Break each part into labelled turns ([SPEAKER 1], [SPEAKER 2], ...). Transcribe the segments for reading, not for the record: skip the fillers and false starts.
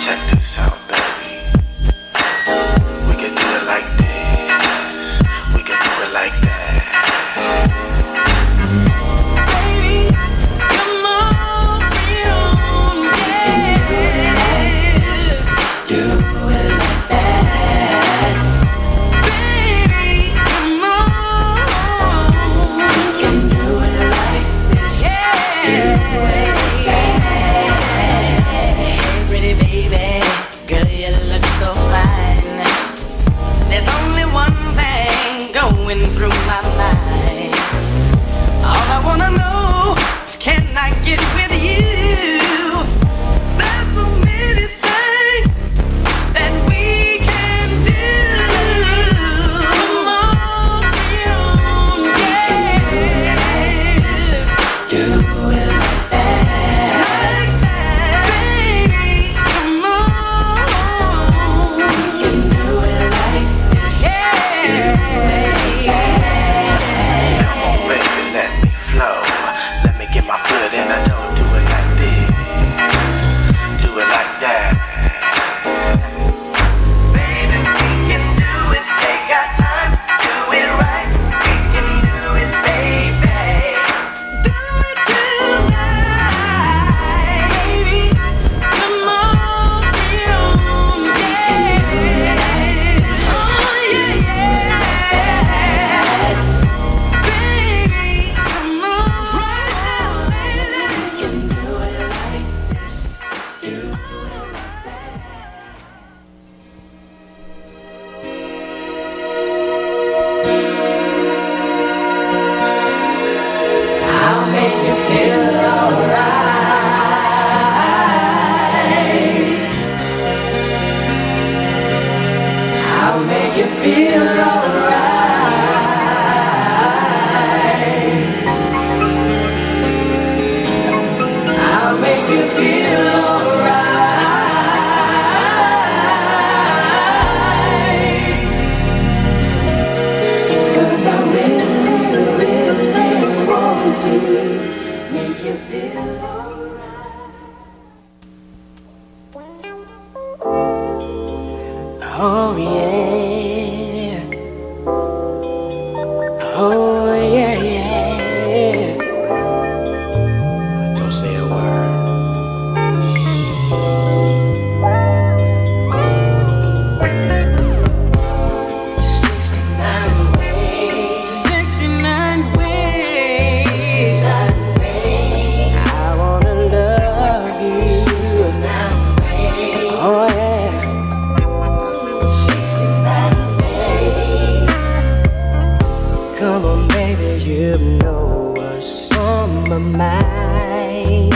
[SPEAKER 1] check this out, baby. We can do it like this. We can do it like that.
[SPEAKER 2] Oh yeah, oh yeah, yeah. Don't say a word. 69 ways, 69 ways, 69 ways. I wanna love you. 69 ways. Oh yeah. Come on, baby, you know what's on my mind.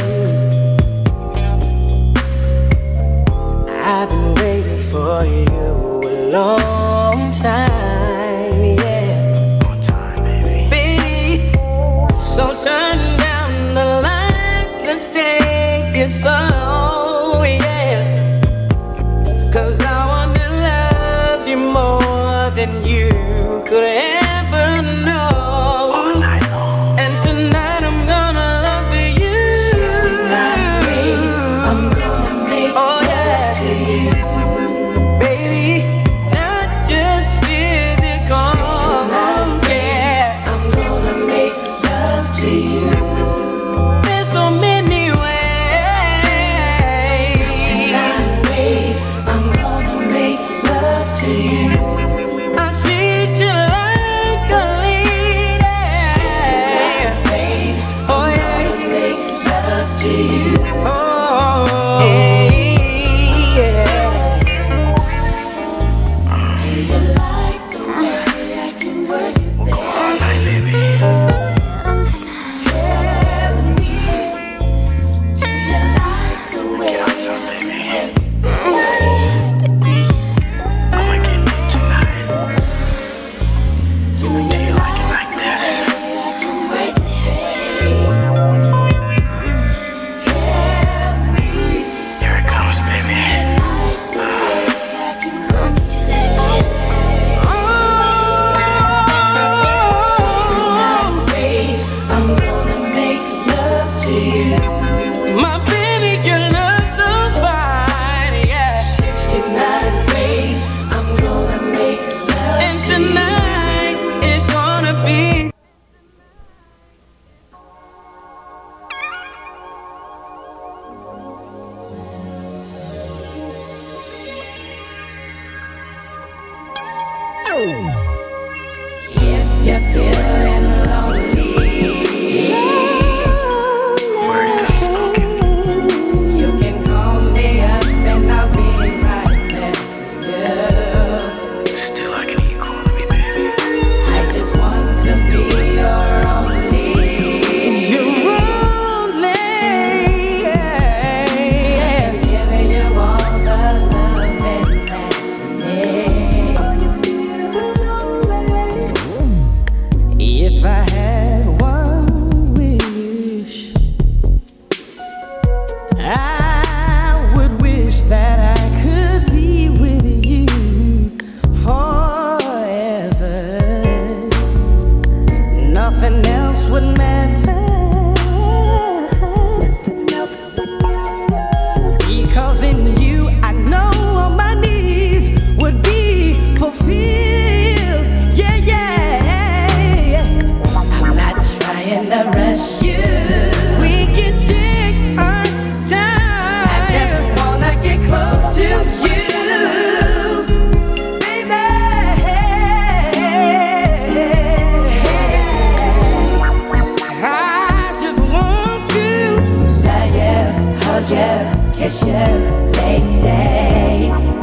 [SPEAKER 2] I've been waiting for you a long time, yeah. Long time, baby. Baby, so turn down the lights, let's take it slow, yeah. 'Cause I want to love you more than you could ever. Feel If you're feeling lonely,
[SPEAKER 1] Word to the spoken.
[SPEAKER 2] you can call me up and I'll be right there for you.
[SPEAKER 1] Still I can eat corn with me, baby.
[SPEAKER 2] I just want to be your only. You're only. I'm giving you all the loving that you need. Are you feeling lonely? If I had one wish, I would wish that I could be with you forever. Nothing else would matter. Because in you I know all my needs would be fulfilled. Yeah, yeah. I'm not trying to rush you. We can take our time. I just wanna get close to you, baby. I just want to love you, hold you, kiss you, lady.